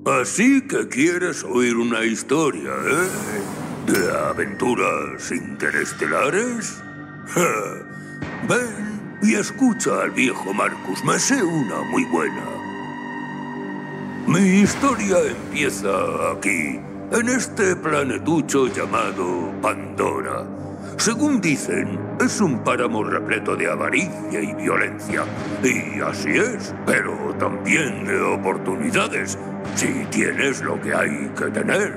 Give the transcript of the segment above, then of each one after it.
Así que quieres oír una historia, ¿eh? ¿De aventuras interestelares? Ja. Ven y escucha al viejo Marcus. Me sé una muy buena. Mi historia empieza aquí, en este planetucho llamado Pandora. Según dicen, es un páramo repleto de avaricia y violencia. Y así es, pero también de oportunidades, si tienes lo que hay que tener.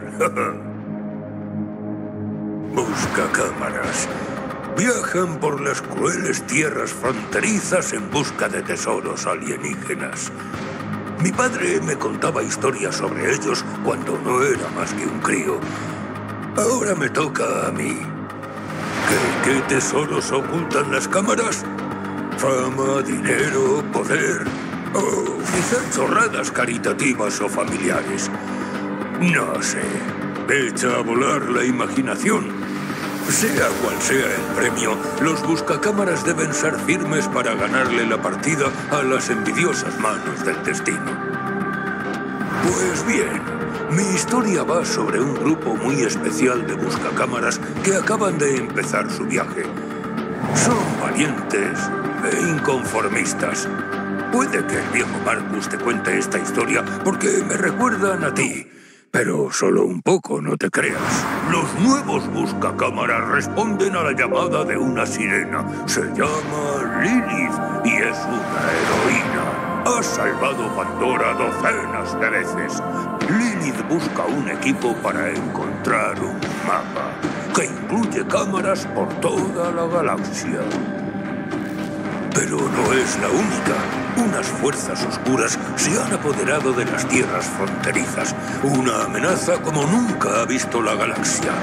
Buscacámaras. Viajan por las crueles tierras fronterizas en busca de tesoros alienígenas. Mi padre me contaba historias sobre ellos cuando no era más que un crío. Ahora me toca a mí. ¿Qué tesoros ocultan las cámaras? Fama, dinero, poder. O quizás chorradas caritativas o familiares. No sé. Echa a volar la imaginación. Sea cual sea el premio, los buscacámaras deben ser firmes para ganarle la partida a las envidiosas manos del destino. Pues bien, mi historia va sobre un grupo muy especial de buscacámaras que acaban de empezar su viaje. Son valientes e inconformistas. Puede que el viejo Marcus te cuente esta historia porque me recuerdan a ti. Pero solo un poco, no te creas. Los nuevos buscacámaras responden a la llamada de una sirena. Se llama Lilith y es una heroína. Ha salvado Pandora docenas de veces. Lilith busca un equipo para encontrar un mapa que incluye cámaras por toda la galaxia. Pero no es la única. Unas fuerzas oscuras se han apoderado de las tierras fronterizas. Una amenaza como nunca ha visto la galaxia.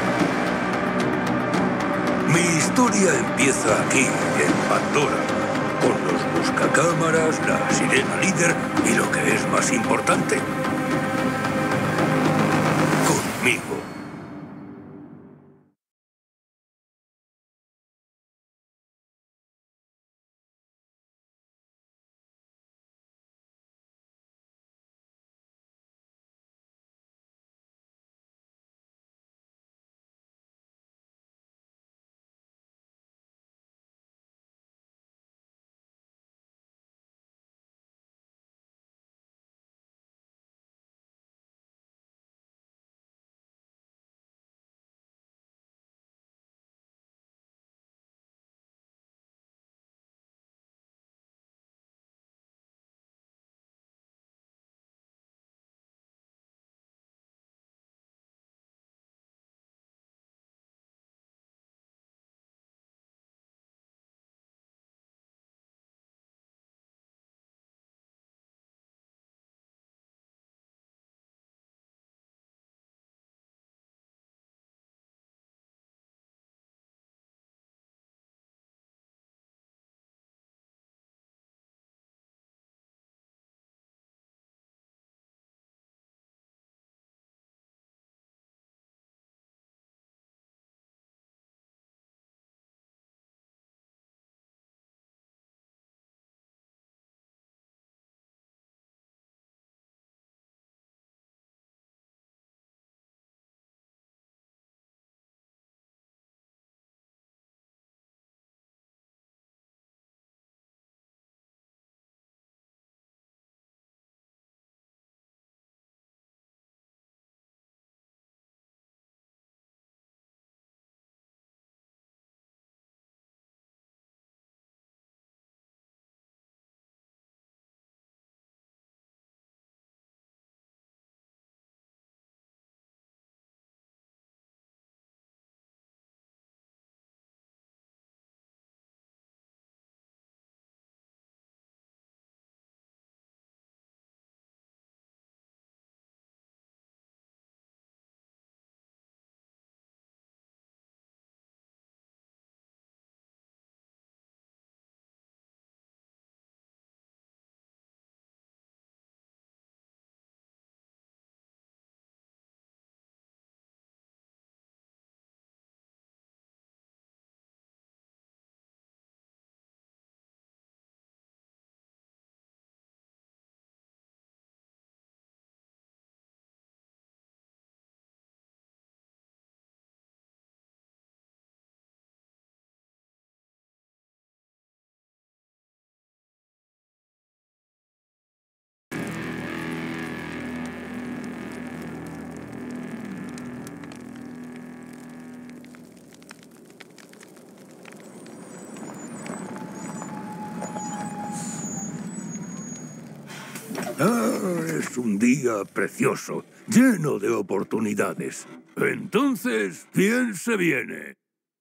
Mi historia empieza aquí, en Pandora, con los buscacámaras, la sirena líder y lo que es más importante, conmigo. Es un día precioso, lleno de oportunidades. Entonces, ¿quién se viene?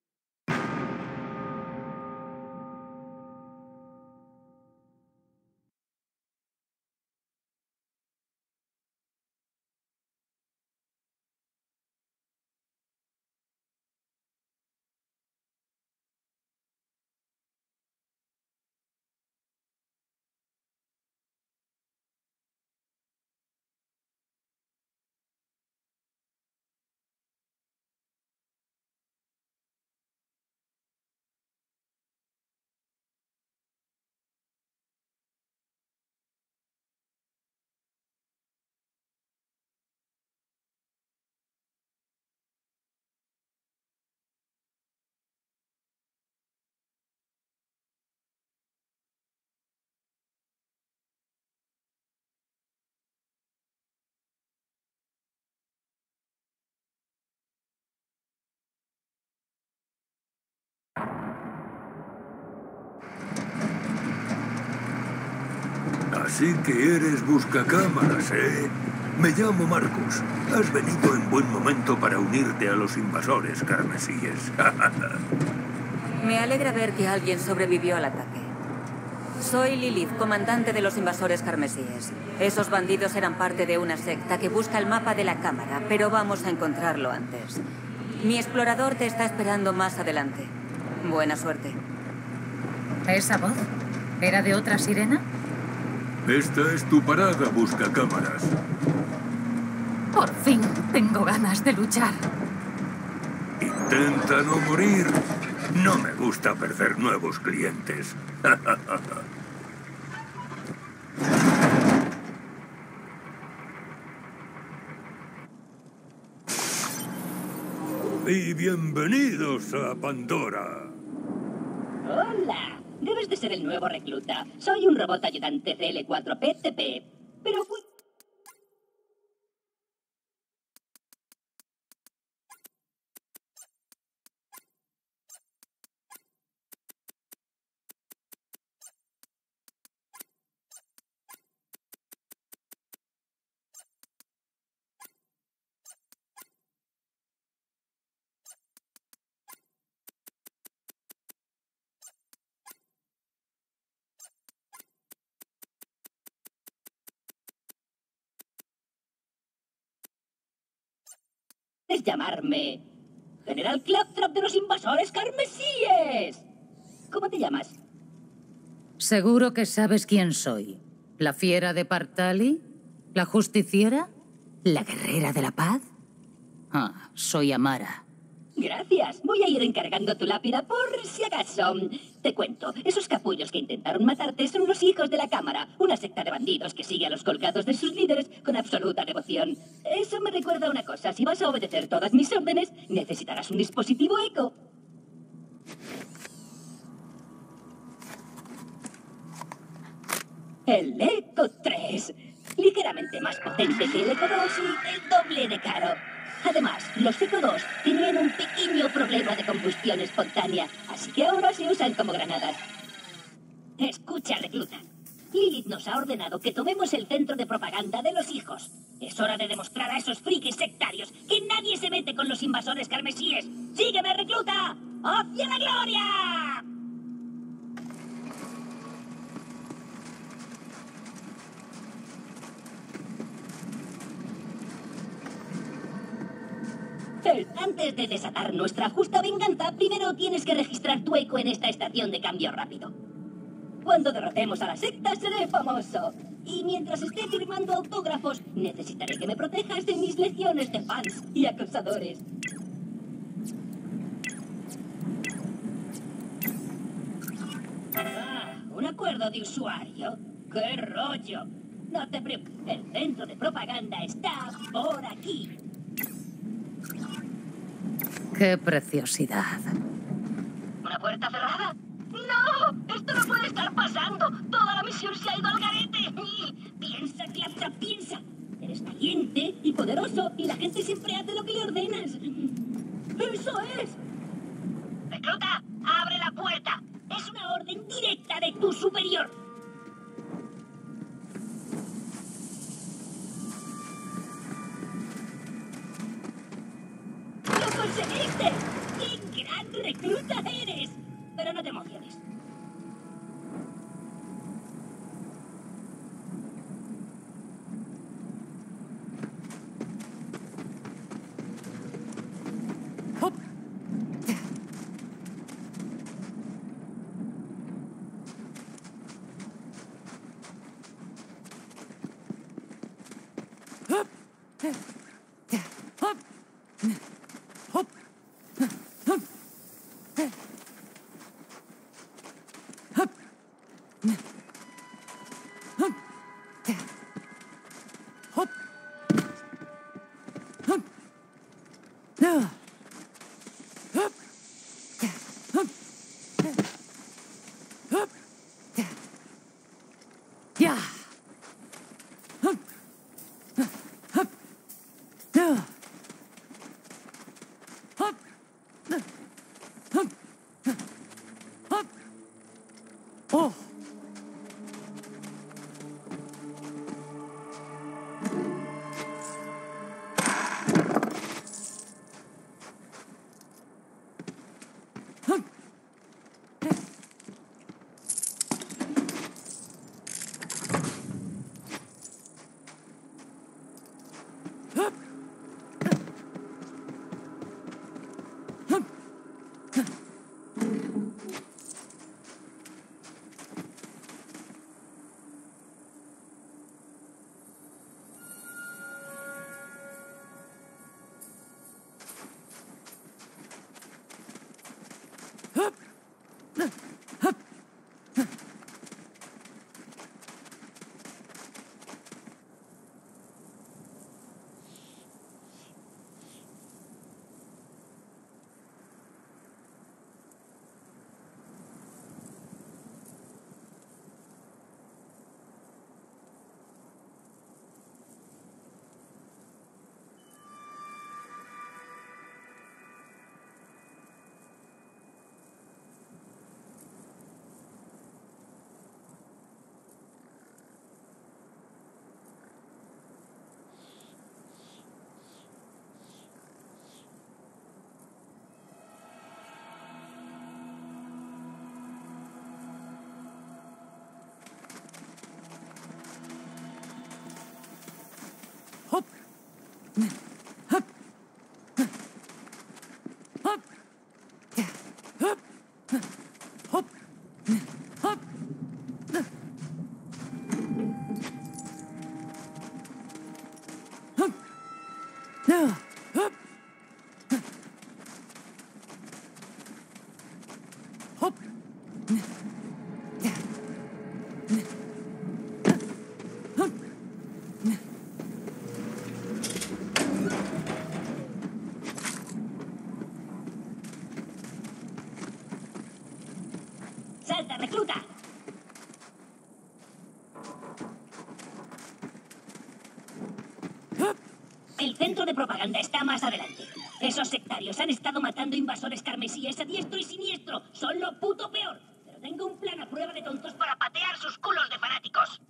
Así que eres buscacámaras, ¿eh? Me llamo Marcus. Has venido en buen momento para unirte a los invasores carmesíes. Me alegra ver que alguien sobrevivió al ataque. Soy Lilith, comandante de los invasores carmesíes. Esos bandidos eran parte de una secta que busca el mapa de la cámara, pero vamos a encontrarlo antes. Mi explorador te está esperando más adelante. Buena suerte. ¿Esa voz? ¿Era de otra sirena? Esta es tu parada, buscacámaras. Por fin tengo ganas de luchar. Intenta no morir. No me gusta perder nuevos clientes. Y bienvenidos a Pandora. Hola. Debes de ser el nuevo recluta. Soy un robot ayudante CL4PTP. Pero fui... Es llamarme General Claptrap de los invasores carmesíes. ¿Cómo te llamas? ¿Seguro que sabes quién soy? ¿La fiera de Partali? ¿La justiciera? ¿La guerrera de la paz? Ah, soy Amara. Gracias. Voy a ir encargando tu lápida por si acaso. Te cuento, esos capullos que intentaron matarte son los hijos de la Cámara, una secta de bandidos que sigue a los colgados de sus líderes con absoluta devoción. Eso me recuerda a una cosa. Si vas a obedecer todas mis órdenes, necesitarás un dispositivo eco. El Eco 3. Ligeramente más potente que el Eco 2 y el doble de caro. Además, los Eco 2 tenían un pequeño problema de combustión espontánea, así que ahora se usan como granadas. Escucha, recluta. Lilith nos ha ordenado que tomemos el centro de propaganda de los hijos. Es hora de demostrar a esos frikis sectarios que nadie se mete con los invasores carmesíes. ¡Sígueme, recluta! ¡Hacia la gloria! Antes de desatar nuestra justa venganza, primero tienes que registrar tu eco en esta estación de cambio rápido. Cuando derrotemos a la secta, seré famoso. Y mientras esté firmando autógrafos, necesitaré que me protejas de mis legiones de fans y acosadores. Ah, un acuerdo de usuario. ¡Qué rollo! No te preocupes, el centro de propaganda está por aquí. ¡Qué preciosidad! ¿Una puerta cerrada? ¡No! ¡Esto no puede estar pasando! ¡Toda la misión se ha ido al garete! ¡Piensa, Claptrap, piensa! Eres valiente y poderoso y la gente siempre hace lo que le ordenas. ¡Eso es! ¡Recluta! ¡Abre la puerta! Es una orden directa de tu superior. ¡Salta, recluta! El centro de propaganda está más adelante. Esos sectarios han estado matando invasores carmesíes a diestro y siniestro. Son lo puto peor. Pero tengo un plan a prueba de tontos para patear sus culos de fanáticos.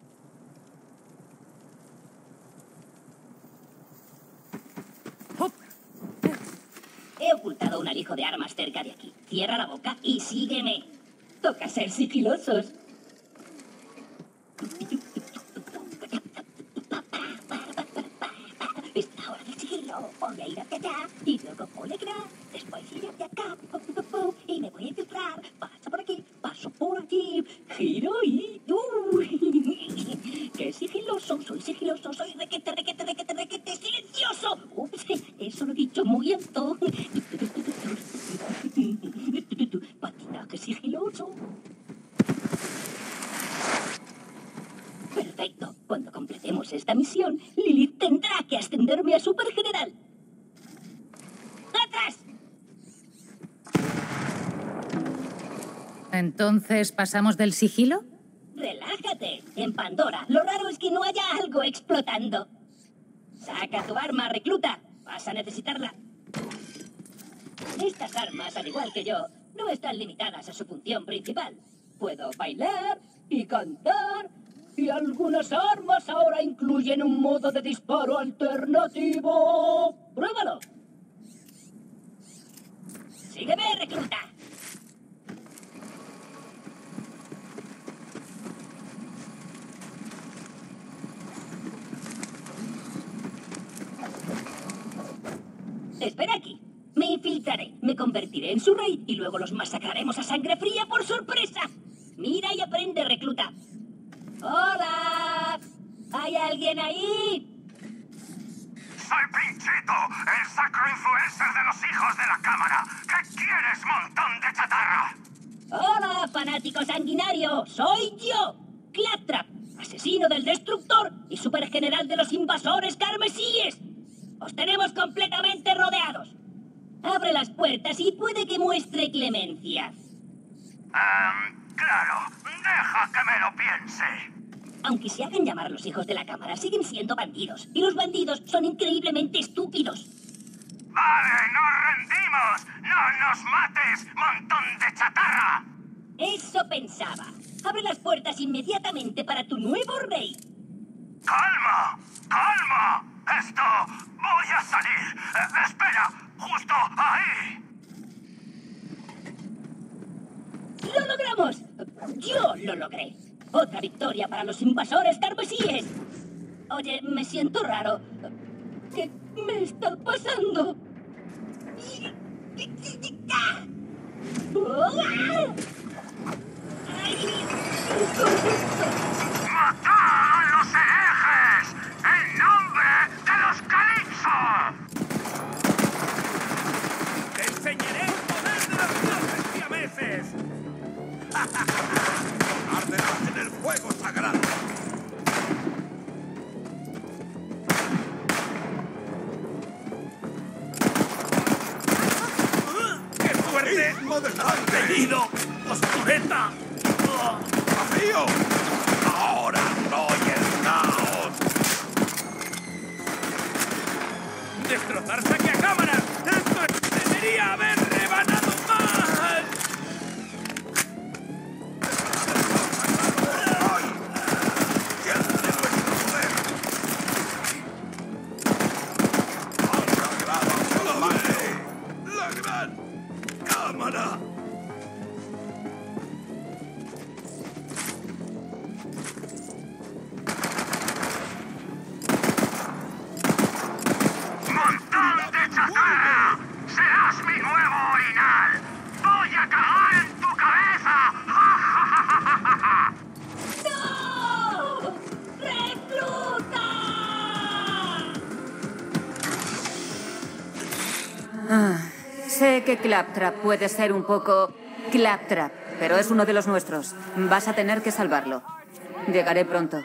He ocultado un alijo de armas cerca de aquí. Cierra la boca y sígueme. Toca ser sigilosos. Esta hora de sigilo. Voy a ir hacia allá y luego por detrás. Después ir hacia acá. Y me voy a infiltrar. Paso por aquí, paso por aquí. Giro y... ¡Qué sigiloso! Soy sigiloso, soy requete silencioso. Ups, eso lo he dicho muy alto. Patinaje sigiloso. Perfecto. Cuando completemos esta misión, Lilith tendrá que ascenderme a supergeneral. ¡Atrás! ¿Entonces pasamos del sigilo? Relájate. En Pandora, lo raro es que no haya algo explotando. Saca tu arma, recluta. Vas a necesitarla. Estas armas, al igual que yo, no están limitadas a su función principal. Puedo bailar y cantar, y algunas armas ahora incluyen un modo de disparo alternativo. ¡Pruébalo! Sígueme, recluta. Espera aquí. Me infiltraré, me convertiré en su rey y luego los masacraremos a sangre fría por sorpresa. Mira y aprende, recluta. ¡Hola! ¿Hay alguien ahí? soy Pinchito, el sacro influencer de los hijos de la cámara. ¿Qué quieres, montón de chatarra? Hola, fanático sanguinario. Soy yo, Claptrap, asesino del Destructor y supergeneral de los invasores carmesíes. Os tenemos completamente rodeados. Abre las puertas y puede que muestre clemencia. Claro. Deja que me lo piense. Aunque se hagan llamar los hijos de la cámara, siguen siendo bandidos. Y los bandidos son increíblemente estúpidos. Vale, nos rendimos. No nos mates, montón de chatarra. Eso pensaba. Abre las puertas inmediatamente para tu nuevo rey. ¡Calma! ¡Calma! Esto... voy a salir. Espera, justo ahí. ¡Lo logramos! ¡Yo lo logré! ¡Otra victoria para los invasores carmesíes! Oye, me siento raro. ¿Qué me está pasando? ¡Matad a los herejes! ¡En nombre de los Calipso! ¡Te enseñaré el poder de los dioses siameses! ¡Arderás en el fuego sagrado! ¡Qué fuerte! ¡Venido! ¡Oscureta! ¡Vacío! ¡Ahora soy el caos! ¡Destrozar saque a cámara! ¡Esto debería haber rebanado más! ¡La gran cámara! ¡Montón de chatarra! ¡Serás mi nuevo orinal! ¡Voy a cagar en tu cabeza! ¡No! ¡Recluta! Sé que Claptrap puede ser un poco Claptrap, pero es uno de los nuestros. Vas a tener que salvarlo. Llegaré pronto.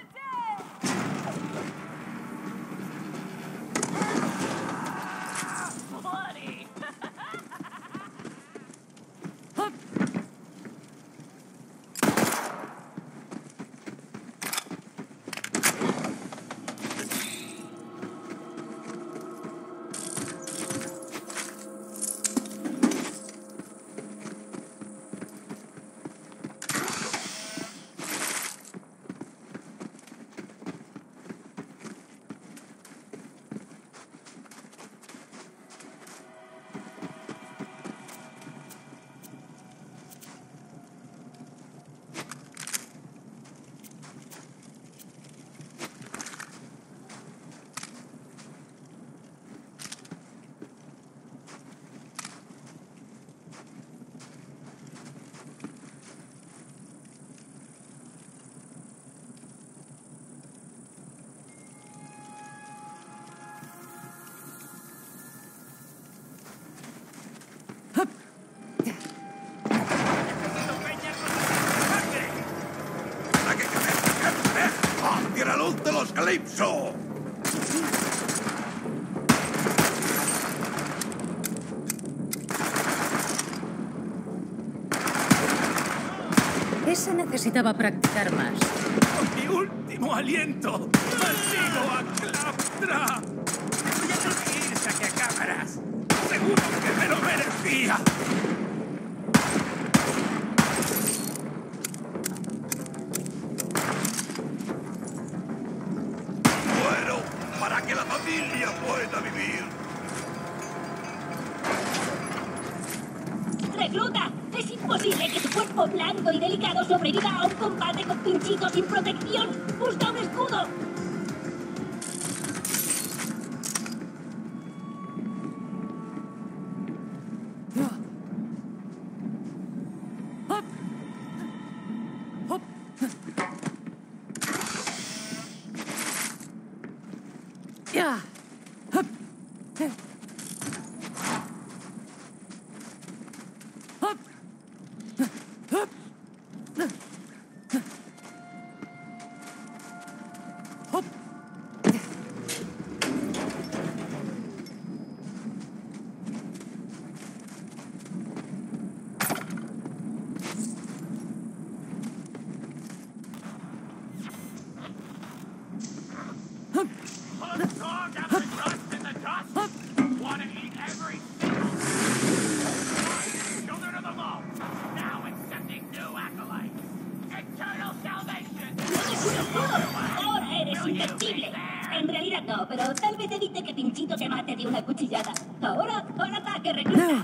¡Tierra luz de los Calipso! Ese necesitaba practicar más. ¡Con mi último aliento! ¡Maldigo a Claptrap! ¡Voy a conseguir saque a cámaras! ¡Seguro que me lo merecía! ¡Muero para que la familia pueda vivir! ¡Recluta! ¡Es imposible que tu cuerpo blando y delicado sobreviva a un combate con Pinchito sin protección! ¡Busca un escudo! ¡Ya! Ahora eres invencible. En realidad no, pero tal vez evite que Pinchito te mate de una cuchillada. Ahora, al ataque, recluta.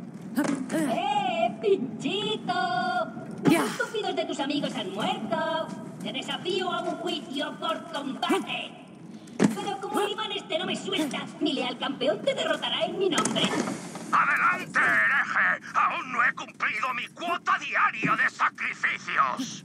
Pinchito! Los estúpidos de tus amigos han muerto. Te desafío a un juicio por combate. Pero como el imán este no me suelta, mi leal campeón te derrotará en mi nombre. ¡Adelante, hereje! ¡Aún no he cumplido mi cuota diaria de sacrificios!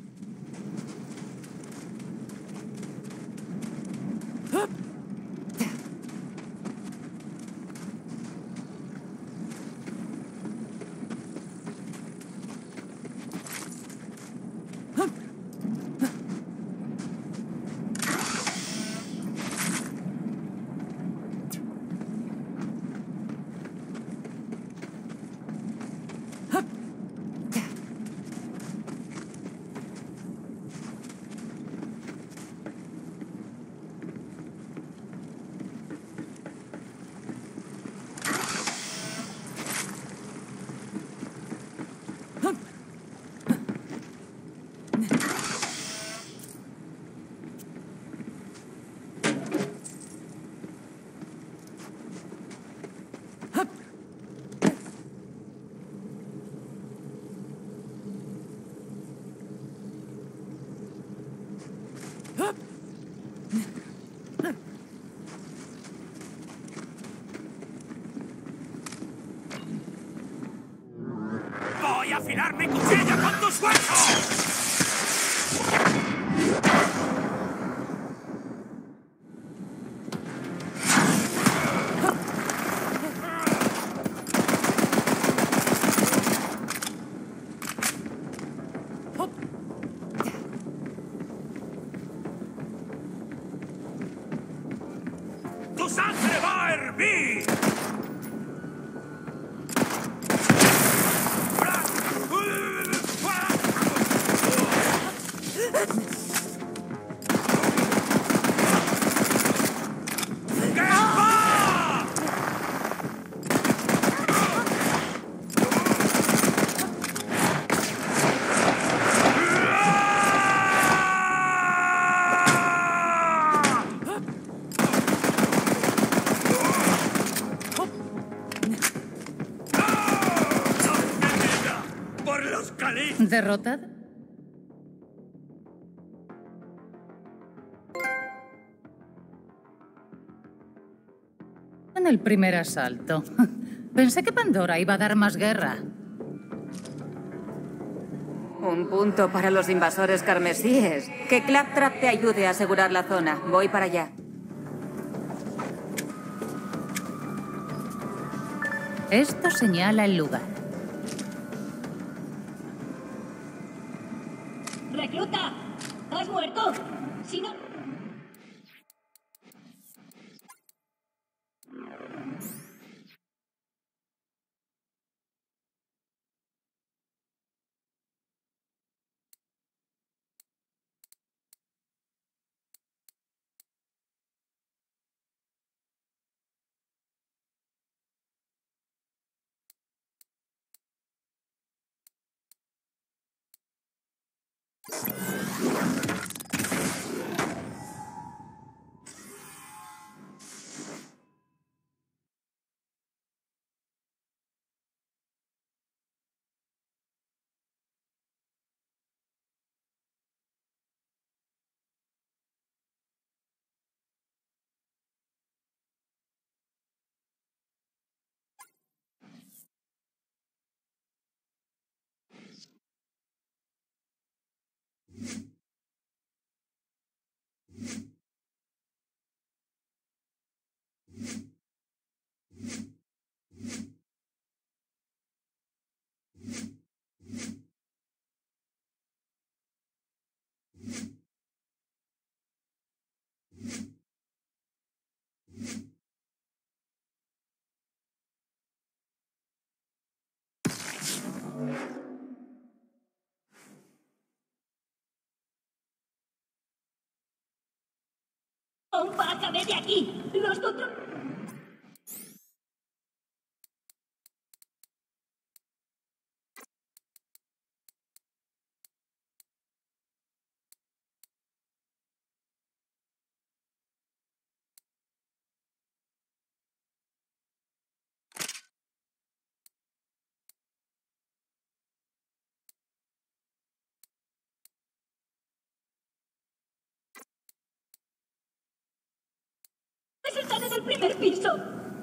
¡Voy a afilar mi cuchilla con tus huesos! ¡Tu sangre va a hervir! ¿Derrotada? En el primer asalto. Pensé que Pandora iba a dar más guerra. Un punto para los invasores carmesíes. Que Claptrap te ayude a asegurar la zona. Voy para allá. Esto señala el lugar. ¡Recluta! ¿Has muerto? Si no... ¡Bájame de aquí! ¡Los control! ¡Están en el primer piso!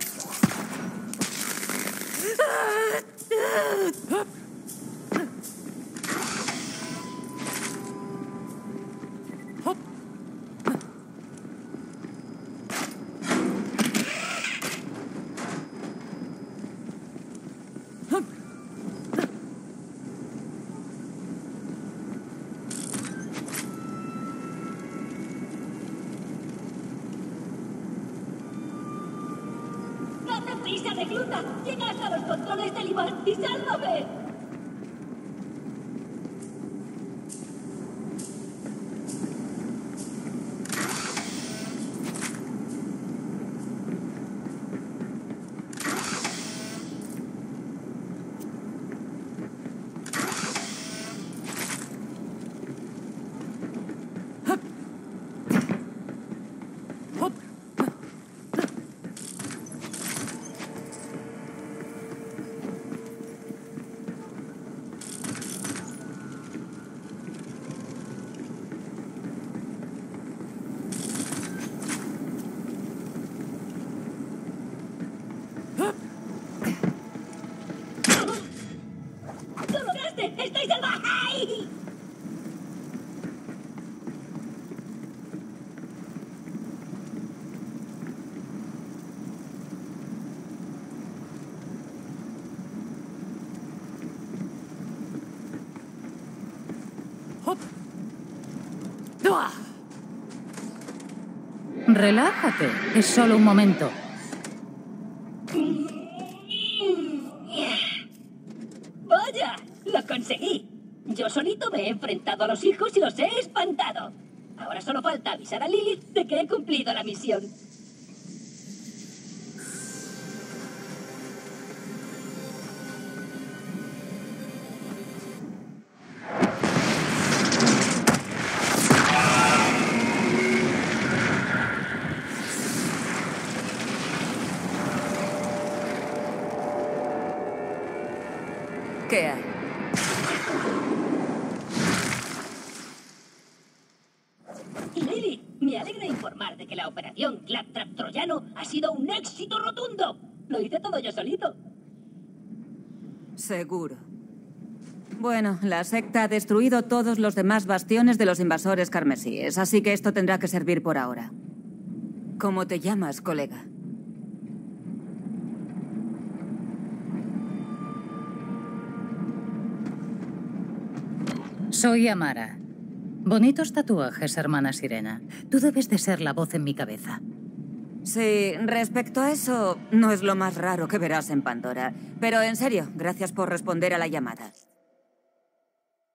¡Date prisa, recluta! ¡Llega hasta los controles del imán y sálvame! ¡Lo lograste! ¡Estáis salvajes! ¡Ay! Relájate, es solo un momento. ¡Vaya! ¡Lo conseguí! Yo solito me he enfrentado a los hijos y los he espantado. Ahora solo falta avisar a Lilith de que he cumplido la misión. ¿Qué hay? Lilith, me alegra informar de que la operación Claptrap Troyano ha sido un éxito rotundo. Lo hice todo yo solito. Seguro. Bueno, la secta ha destruido todos los demás bastiones de los invasores carmesíes, así que esto tendrá que servir por ahora. ¿Cómo te llamas, colega? Soy Amara. Bonitos tatuajes, hermana Sirena. Tú debes de ser la voz en mi cabeza. Sí, respecto a eso, no es lo más raro que verás en Pandora. Pero en serio, gracias por responder a la llamada.